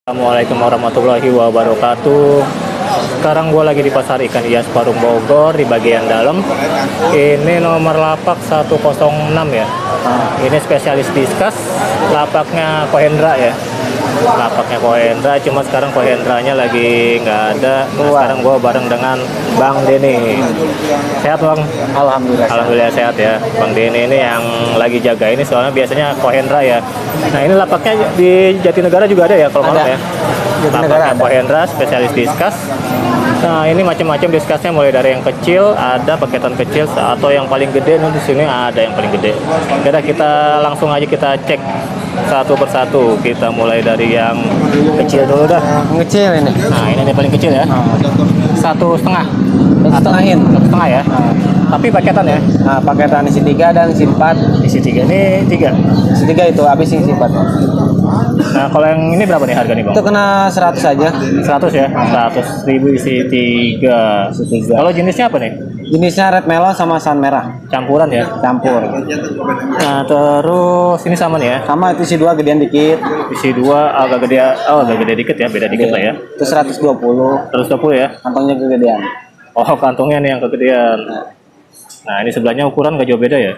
Assalamualaikum warahmatullahi wabarakatuh. Sekarang gue lagi di Pasar Ikan Hias Parung Bogor di bagian dalam. Ini nomor lapak 106 ya. Ini spesialis diskus. Lapaknya Kohendra ya. Lapaknya Kohendra, cuma sekarang Kohendranya lagi nggak ada. Nah, sekarang gue bareng dengan Bang Denny. Sehat Bang? Alhamdulillah. Alhamdulillah sehat ya. Bang Denny ini yang lagi jaga ini, soalnya biasanya Kohendra ya. Nah ini lapaknya di Jatinegara juga ada ya kalau malam ya. Lapaknya Kohendra spesialis diskus. Nah ini macam-macam diskusnya, mulai dari yang kecil, ada paketan kecil atau yang paling gede. Nih di sini ada yang paling gede. Kita langsung aja kita cek satu persatu. Kita mulai dari yang kecil dulu dah. Kecil ini. Nah ini yang paling kecil ya. 1,5. Setengahin. 1,5 ya. Tapi paketan ya. Nah, paketan isi 3 dan isi 4. Isi 3 ini 3. Isi 3 itu habis isi 4. Nah kalau yang ini berapa nih harga nih Bang? Itu kena 100 aja. 100 ya. 100.000 isi 3. Kalau jenisnya apa nih? Jenisnya red melon sama sun merah. Campuran ya. Campur. Nah terus ini sama nih ya. Sama itu isi 2 gedean dikit. Isi 2 agak gede. Oh agak gede dikit ya. Beda dikit lah ya. Itu 120. 120 ya. Kantongnya kegedean. Oh kantongnya nih yang kegedean. Nah ini sebelahnya ukuran gak jauh beda ya.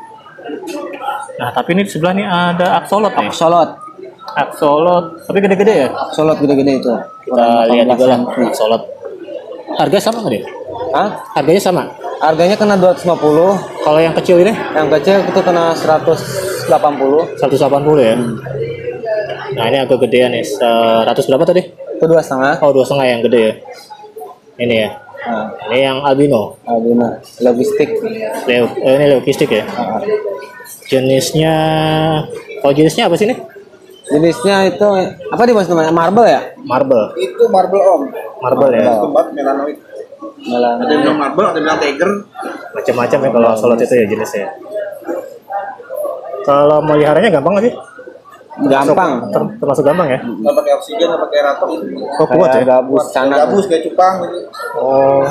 Nah tapi ini di sebelah nih ada aksolot nih. Aksolot tapi gede-gede ya. Aksolot gede-gede itu. Kita lihat juga lah aksolot. Harga sama nggak deh? Hah? Harganya sama. Harganya kena 250. Kalau yang kecil ini? Yang kecil itu kena 180. 180 ya. Nah ini agak gedean nih. 100 berapa tadi? Itu 2,5. Oh 2,5 yang gede ya. Ini ya. Nah, Ini yang albino. albino logistik. Ini leukistik ya. Jenisnya, kalau jenisnya apa sih ini? Jenisnya itu apa di mas namanya? Marble ya? Marble. Itu marble om. Marble ya. Tempat melanoid. Ada yang bilang marble, ada yang bilang tiger. Macam-macam ya kalau solot itu ya jenisnya. Kalau meliharanya gampang nggak sih? Gampang. Termasuk gampang ya? Nggak pakai oksigen, nggak pakai ratok. Oh kuat ya? Gabus sana. Gabus kayak cupang gitu. Oh.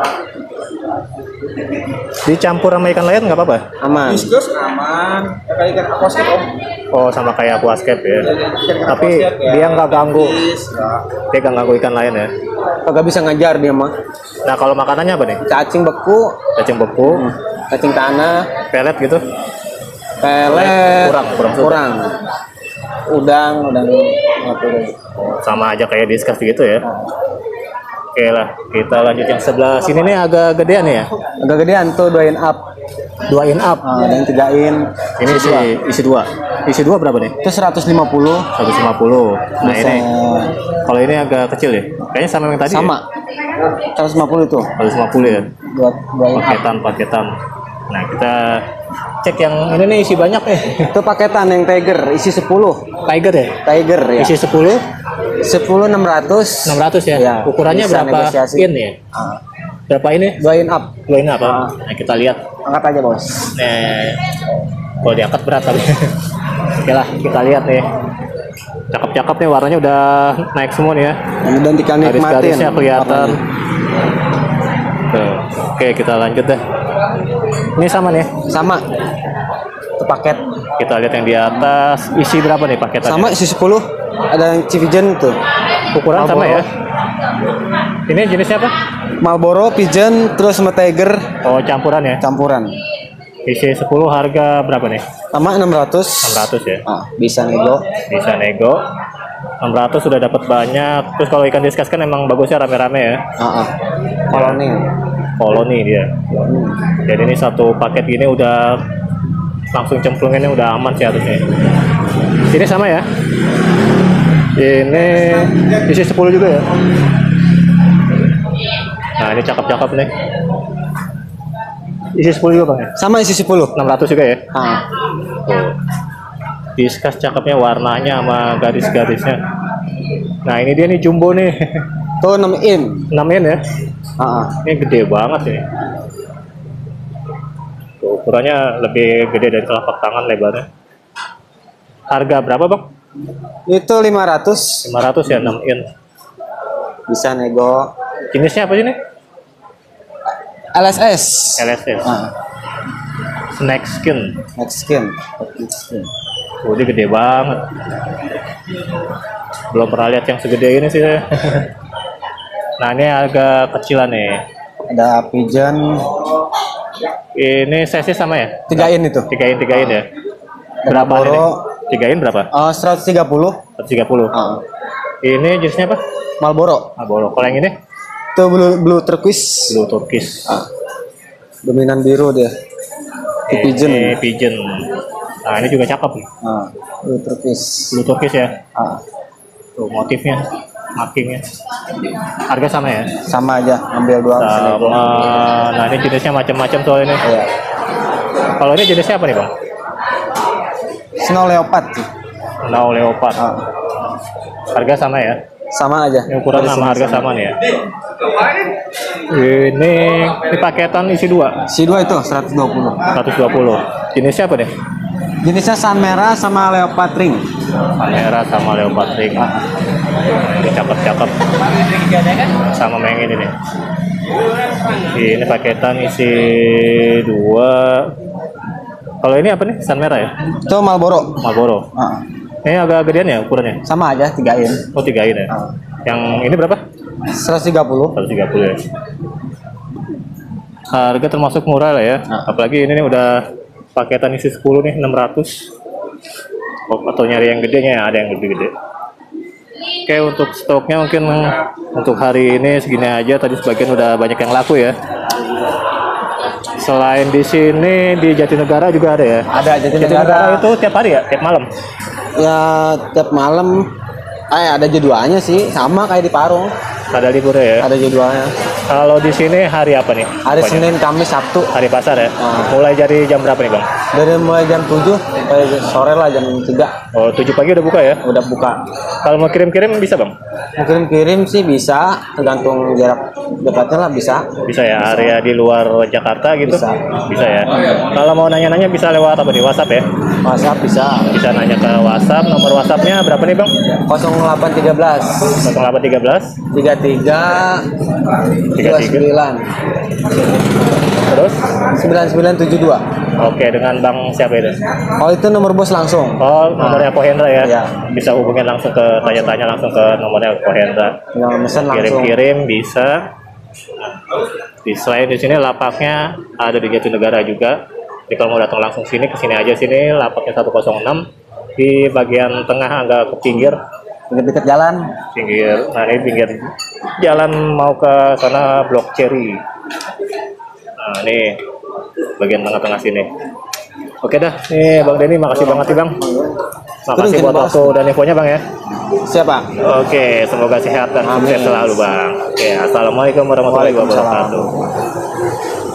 Dicampur sama ikan lain nggak apa-apa? Aman. Diskus aman. Kayak ikan aquascape om. Oh sama kayak aquascape ya. Ikan Tapi aquascape ya. dia nggak ganggu. Nggak. Dia nggak ganggu ikan lain ya. Kagak bisa ngajar dia mah. Nah kalau makanannya apa nih? Cacing beku, Cacing beku, cacing tanah, pelet gitu. pelet, Kurang. udang. Sama aja kayak diskus gitu ya. Oke lah, kita lanjut yang sebelah sini nih agak gedean ya. Agak gedean tuh 2 in up. 2 in up. Ada yang 3 in. Ini isi 2. Isi 2 berapa nih? Itu 150. 150. Nah Bisa, ini kalau ini agak kecil ya. Kayaknya sama yang tadi. sama. Ya? 150 itu. 150 ya. 2 in up. Paketan. Nah, kita cek yang ini nih isi banyak nih. Itu paketan yang tiger isi 10. Tiger ya? Tiger ya. Isi 10 10 600. 600 ya. Ya, Ukurannya bisa berapa negosiasi. in ya? Berapa ini? 2 in up. 2 in apa? Nah, kita lihat. Angkat aja, Bos. Nih. Kalau diangkat berat tapi. Oke lah, kita lihat nih. Cakep-cakep nih, warnanya udah naik semua nih ya. Dan nikmatin. Garis-garisnya kelihatan. Tuh. Oke, kita lanjut deh. Ini sama nih. Sama. Itu paket. Kita lihat yang di atas. Isi berapa nih paketannya? Sama isi 10. Ada yang Civijen tuh. Ukuran sama Marlboro. ya. Ini jenisnya apa? Marlboro, Pigeon, terus sama Tiger Oh, campuran ya. campuran. Isi 10 harga berapa nih? Sama 600. 600 ya. Bisa nego. Bisa nego. 600 sudah dapat banyak. Terus kalau ikan diskus kan emang bagusnya rame-rame ya. Koloni. Koloni dia. Jadi ini satu paket gini udah langsung cemplunginnya udah aman sih harusnya. Ini sama ya. Ini isi 10 juga ya. Nah ini cakep-cakep nih. Isi 10 juga bang ya? Sama isi 10. 600 juga ya? Tuh. Diskus cakepnya, warnanya sama garis-garisnya. Nah ini dia nih jumbo nih. Tuh 6 in. 6 in ya? Ini gede banget ini. Tuh, ukurannya lebih gede dari telapak tangan lebarnya. Harga berapa bang? Itu 500. 500 ya 6 in. Bisa nego. Jenisnya apa sih nih? LSS. LSS. Snack skin. Next skin. Oh, dia gede banget. Belum pernah lihat yang segede ini sih saya. Nah ini agak kecilan nih. Ada pigeon. Ini size sama ya? 3 in itu. 3 in ya. Berapa ini? 3 in berapa? 130. 130. Ini jenisnya apa? Marlboro. Marlboro. Kalau yang ini? Itu blue turquoise. Blue turquoise. Dominan biru dia. Pigeon. Ini pigeon. Nah ini juga cakep nih. Blue turquoise. Blue turquoise ya. Tuh motifnya, markingnya. Harga sama ya? Sama aja, ambil doang. Sama. Nah ini jenisnya macam-macam soal ini. Iya. Kalau ini jenisnya apa nih bang? Snow leopard. Snow leopard. Harga sama ya? Sama aja. Ini ukuran sama harga sama nih ya. Ini paketan isi 2. Si 2 itu 120. 120. Jenisnya apa deh? Jenisnya sun merah sama leopard ring. Merah sama leopard ring. Ini cakep-cakep. Sama yang ini nih. Ini paketan isi 2. Kalau ini apa nih? Sun merah ya? Itu Marlboro. Marlboro. Ini agak gedean ya ukurannya? Sama aja 3 in. Oh 3 in ya? Yang ini berapa? 130. 130 ya. Harga termasuk murah lah ya. Apalagi ini nih udah paketan isi 10 nih 600. Atau nyari yang gedenya ya, ada yang lebih gede. Oke, untuk stoknya mungkin untuk hari ini segini aja. Tadi sebagian udah banyak yang laku ya. Selain di sini di Jatinegara juga ada ya. Ada Jatinegara itu tiap hari ya, tiap malam. Ya tiap malam. Ada jadwalnya sih, sama kayak di Parung. Ada libur ya. Ada jadwalnya. Kalau di sini hari apa nih? Hari Senin, Kamis, Sabtu. Hari pasar ya. Mulai dari jam berapa nih bang? Dari mulai jam 7 sampai sore lah jam 3. Oh 7 pagi udah buka ya? Udah buka. Kalau mau kirim-kirim bisa bang? Mau kirim sih bisa, tergantung jarak dekatnya lah bisa. Bisa ya, area di luar Jakarta gitu? Bisa ya. Kalau mau nanya-nanya bisa lewat apa nih? WhatsApp ya? WhatsApp bisa. Bisa nanya ke WhatsApp. Nomor WhatsAppnya berapa nih bang? 0813 0813 33 29 terus 9972. Oke, dengan bang siapa itu? Oh itu nomor bos langsung. Oh nomornya Ko Hendra ya? Iya. Bisa hubungin langsung ke tanya-tanya langsung ke nomornya Ko Hendra. Tinggal mesen langsung. Kirim-kirim bisa. Selain di sini lapaknya ada di Jatinegara juga. Jadi kalau mau datang langsung sini, ke sini aja sini. Lapaknya 106 di bagian tengah agak ke pinggir. Dekat-dekat jalan. Pinggir. Nah ini pinggir jalan mau ke sana Blok Cherry. Nah ini bagian tengah-tengah sini. Oke dah, nih Bang Denny makasih banget nih Bang. Makasih buat waktu dan infonya Bang ya. Siapa? Oke, semoga sehat dan sukses selalu Bang. Oke, assalamualaikum warahmatullahi wabarakatuh.